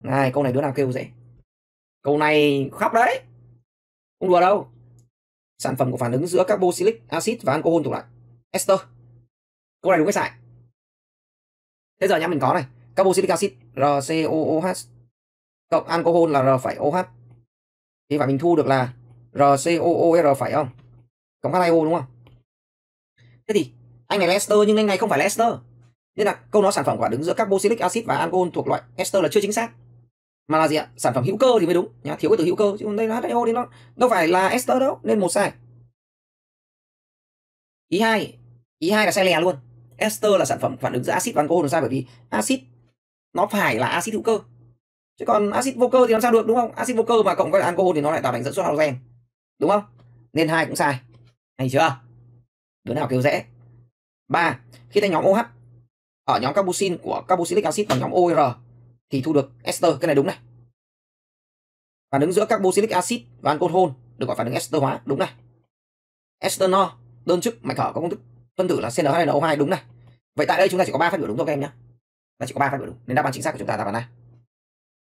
Này, câu này đứa nào kêu dễ? Câu này khóc đấy. Không đùa đâu. Sản phẩm của phản ứng giữa carboxylic acid và alcohol thuộc loại ester. Câu này đúng hay sai? Thế giờ nhá, mình có này, carboxylic acid RCOOH cộng alcohol là R phẩy OH. Thì phải mình thu được là RCOOR phải không? Cộng H2O đúng không? Thế thì anh này là ester nhưng anh này không phải là ester. Nên là câu nói sản phẩm phản ứng giữa carboxylic acid và alcohol thuộc loại ester là chưa chính xác. Mà là gì ạ? Sản phẩm hữu cơ thì mới đúng nhá, thiếu cái từ hữu cơ, chứ đây là H2O thì nó đâu phải là ester đâu, nên một sai. Ý hai là sai lè luôn. Ester là sản phẩm phản ứng giữa axit và alcohol là sai, bởi vì axit nó phải là axit hữu cơ, chứ còn axit vô cơ thì làm sao được, đúng không? Axit vô cơ mà cộng với alcohol thì nó lại tạo thành dẫn xuất halogen, đúng không? Nên hai cũng sai. Hay chưa? Đứa nào kêu dễ? 3. Khi ta nhóm OH ở nhóm carboxyl của carboxylic acid bằng nhóm OR thì thu được ester. Cái này đúng này. Phản ứng giữa carboxylic acid và alcohol được gọi phản ứng ester hóa, đúng này. Ester no đơn chức mạch hở có công thức phân tử là CnH2NO2, đúng này. Vậy tại đây chúng ta chỉ có 3 phát biểu đúng thôi các em nhé. Là chỉ có 3 phát biểu đúng, nên đáp án chính xác của chúng ta là đáp án A.